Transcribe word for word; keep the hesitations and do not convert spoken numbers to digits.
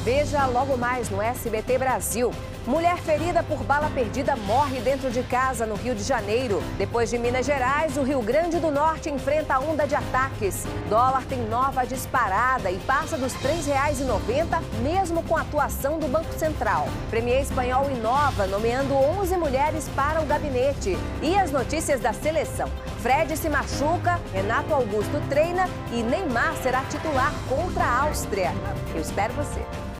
Veja logo mais no S B T Brasil. Mulher ferida por bala perdida morre dentro de casa no Rio de Janeiro. Depois de Minas Gerais, o Rio Grande do Norte enfrenta onda de ataques. Dólar tem nova disparada e passa dos três reais e noventa centavos, mesmo com a atuação do Banco Central. Premier espanhol inova, nomeando onze mulheres para o gabinete. E as notícias da seleção. Fred se machuca, Renato Augusto treina e Neymar será titular contra a Áustria. Eu espero você.